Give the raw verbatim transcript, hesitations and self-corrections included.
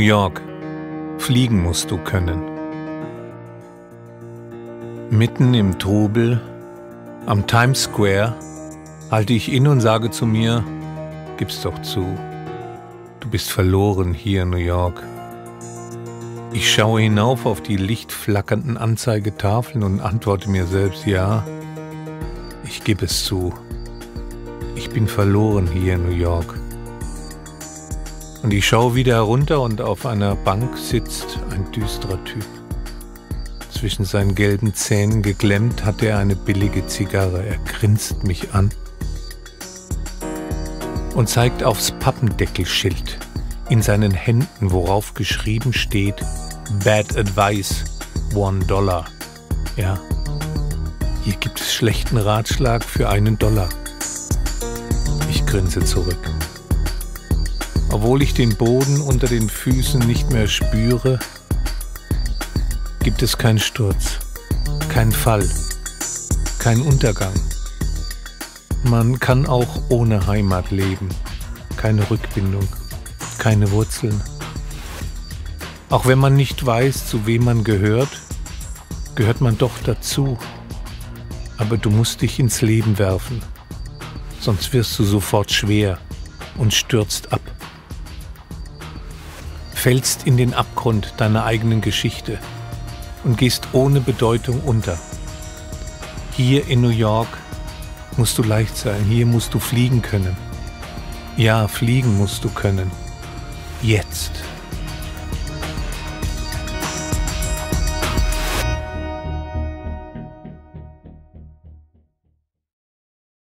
York. Fliegen musst du können. Mitten im Trubel, am Times Square, halte ich inne und sage zu mir, gib's doch zu, du bist verloren hier in New York. Ich schaue hinauf auf die lichtflackernden Anzeigetafeln und antworte mir selbst, ja, ich gebe es zu, ich bin verloren hier in New York. Und ich schaue wieder herunter und auf einer Bank sitzt ein düsterer Typ. Zwischen seinen gelben Zähnen geklemmt hat er eine billige Zigarre. Er grinst mich an und zeigt aufs Pappendeckelschild in seinen Händen, worauf geschrieben steht Bad Advice, one dollar. Ja, hier gibt es schlechten Ratschlag für einen Dollar. Ich grinse zurück. Obwohl ich den Boden unter den Füßen nicht mehr spüre, gibt es keinen Sturz, keinen Fall, keinen Untergang. Man kann auch ohne Heimat leben, keine Rückbindung, keine Wurzeln. Auch wenn man nicht weiß, zu wem man gehört, gehört man doch dazu. Aber du musst dich ins Leben werfen, sonst wirst du sofort schwer und stürzt ab. Fällst in den Abgrund deiner eigenen Geschichte und gehst ohne Bedeutung unter. Hier in New York musst du leicht sein, hier musst du fliegen können. Ja, fliegen musst du können. Jetzt.